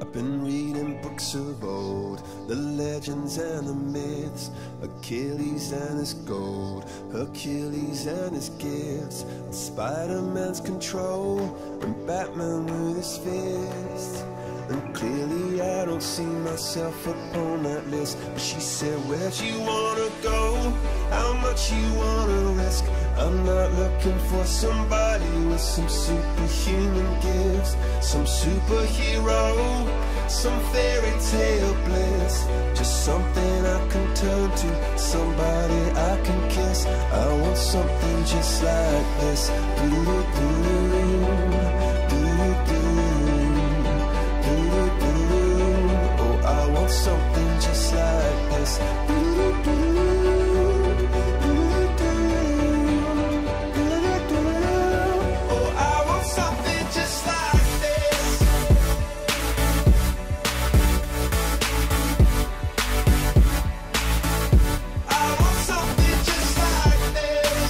I've been reading books of old, the legends and the myths, Achilles and his gold, Hercules and his gifts, and Spider-Man's control, and Batman with his fists. And clearly I don't see myself upon that list. But she said, where'd you wanna go? How much you wanna risk? I'm not looking for somebody with some superhuman gifts, some superhero, some fairy tale bliss. Just something I can turn to, somebody I can kiss. I want something just like this. Do-do-do-do, do-do-do. Oh, I want something just like this. Oh, I want something just like this. I want something just like this.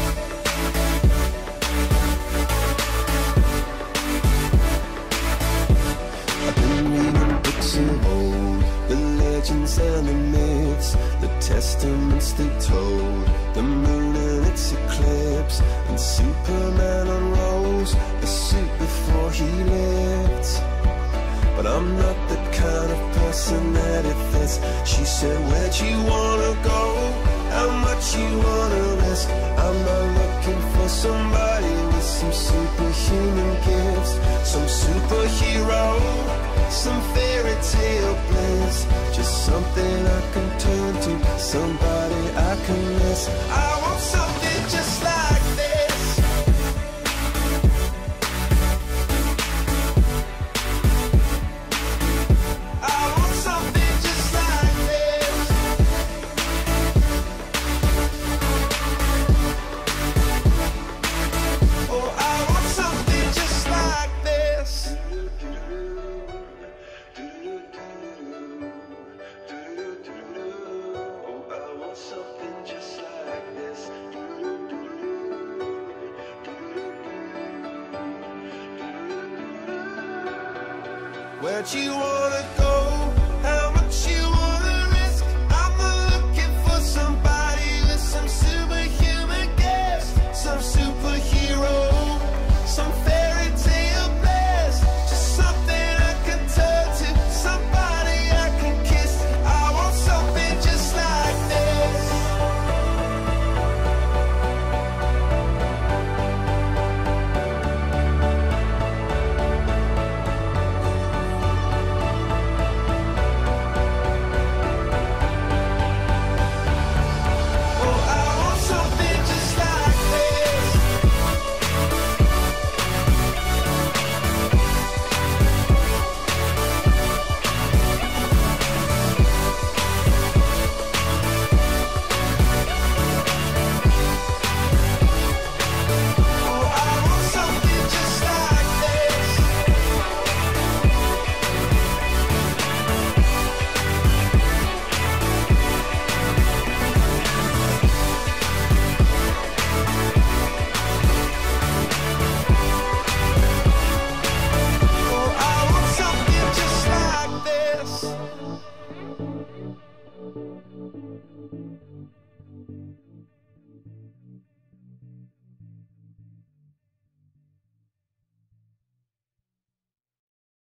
I've been reading books of old, the legends and the myths, the testaments they told, the moon and its eclipse, and Superman unrolls the suit before he lived. But I'm not the kind of person that it fits. She said, where'd you wanna go? How much you wanna risk? I'm not looking for somebody with some superhuman gifts, some superhero, some fairy tale bliss. Just something I can turn to, somebody I can miss. I want something just like this. I want something just like this. Oh, I want something just like this. Oh, I want something just like this. Where'd you wanna go?